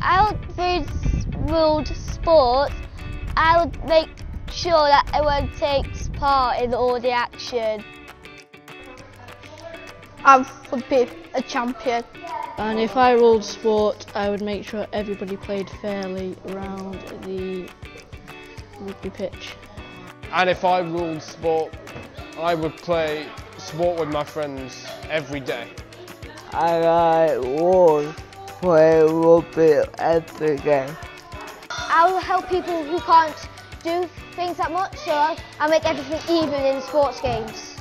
I would ruled sports. I would make sure that everyone takes part in all the action. I would be a champion. And if I ruled sport, I would make sure everybody played fairly around the rugby pitch. And if I ruled sport, I would play sport with my friends every day. I would play rugby every day. I will help people who can't do things that much, so I'll make everything even in sports games.